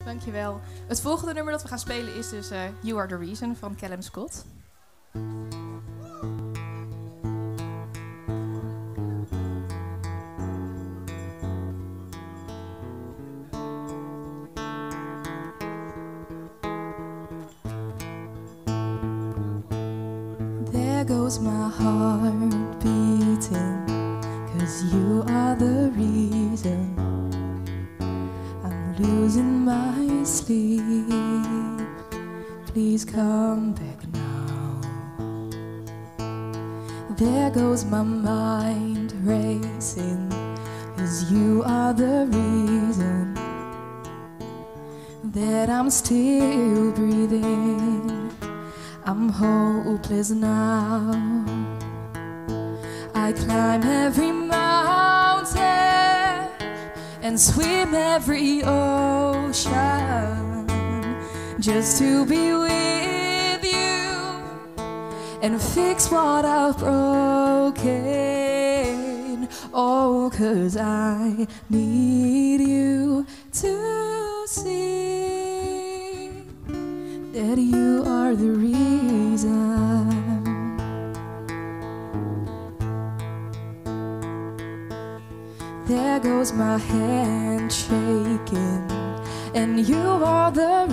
Dankjewel. Het volgende nummer dat we gaan spelen is dus You Are The Reason van Callum Scott. There goes my heart beating, 'cause you are the reason I'm losing my sleep. Please come back now. There goes my mind racing, 'cause you are the reason that I'm still breathing. I'm hopeless now. I climb every mountain and swim every ocean just to be with you and fix what I've broken. Oh, 'cause I need you to see that you are the reason. There goes my hand shaking, and you are the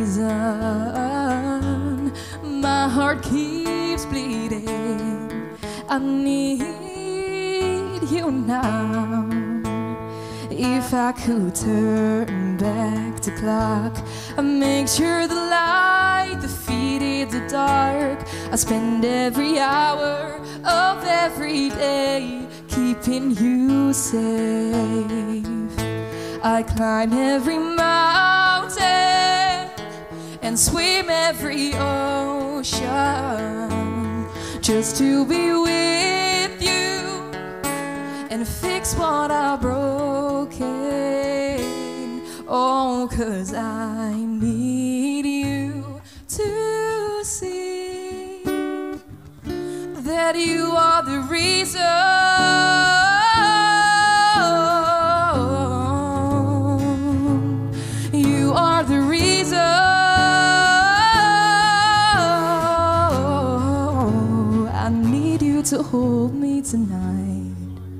reason my heart keeps bleeding. I need you now. If I could turn back the clock and make sure the light defeated the dark, I spend every hour of every day keeping you safe. I climb every mountain and swim every ocean just to be with you and fix what I broken. Oh, 'cause I need you to see that you are the reason. You are the reason. I need you to hold me tonight.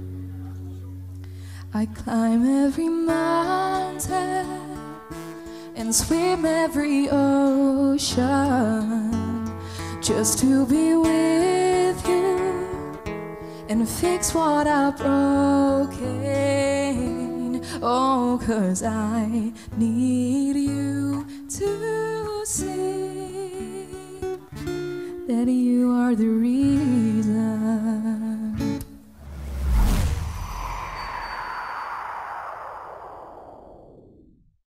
I climb every mountain and swim every ocean just to be with you and fix what I've broken. Oh, 'cause I need you to see that you are the reason.